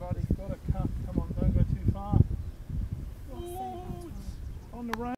Alright, he's got a cut. Come on, don't go too far. On the run.